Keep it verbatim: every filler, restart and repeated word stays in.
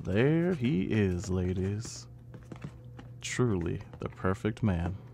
there he is, ladies. Truly the perfect man.